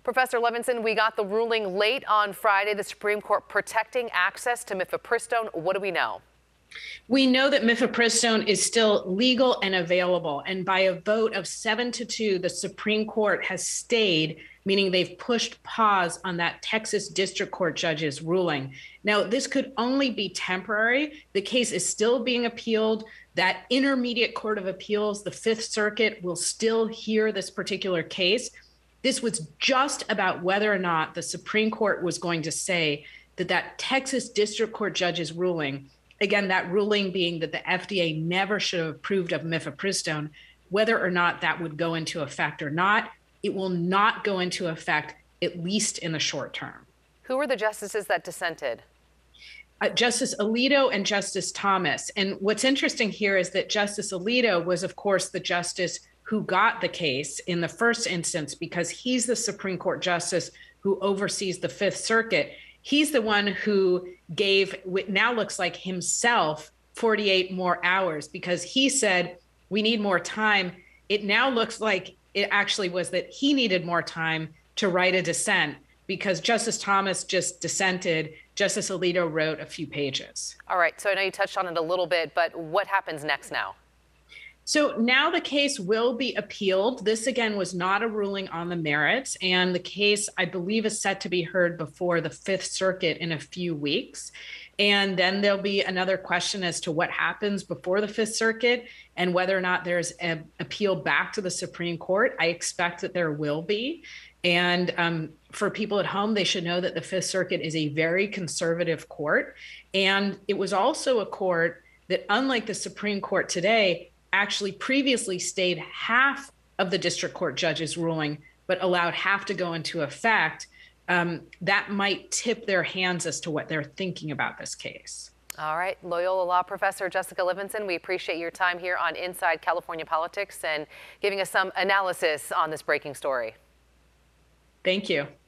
Professor Levinson, we got the ruling late on Friday, the Supreme Court protecting access to Mifepristone. What do we know? We know that Mifepristone is still legal and available. And by a vote of 7-2, the Supreme Court has stayed, meaning they've pushed pause on that Texas District Court judge's ruling. Now, this could only be temporary. The case is still being appealed. That Intermediate Court of Appeals, the Fifth Circuit, will still hear this particular case. This was just about whether or not the Supreme Court was going to say that Texas District Court judge's ruling, again, that ruling being that the FDA never should have approved of Mifepristone, whether or not that would go into effect or not. It will not go into effect, at least in the short term. Who were the justices that dissented? Justice Alito and Justice Thomas. And what's interesting here is that Justice Alito was, of course, the justice who got the case in the first instance because he's the Supreme Court justice who oversees the Fifth Circuit. He's the one who gave what now looks like himself 48 more hours because he said, we need more time. It now looks like it actually was that he needed more time to write a dissent because Justice Thomas just dissented. Justice Alito wrote a few pages. All right. So I know you touched on it a little bit, but what happens next now? So now the case will be appealed. This, again, was not a ruling on the merits. And the case, I believe, is set to be heard before the Fifth Circuit in a few weeks. And then there'll be another question as to what happens before the Fifth Circuit and whether or not there's an appeal back to the Supreme Court. I expect that there will be. And for people at home, they should know that the Fifth Circuit is a very conservative court. And it was also a court that, unlike the Supreme Court today, actually previously stayed half of the district court judge's ruling, but allowed half to go into effect. That might tip their hands as to what they're thinking about this case. All right. Loyola Law Professor Jessica Levinson, we appreciate your time here on Inside California Politics and giving us some analysis on this breaking story. Thank you.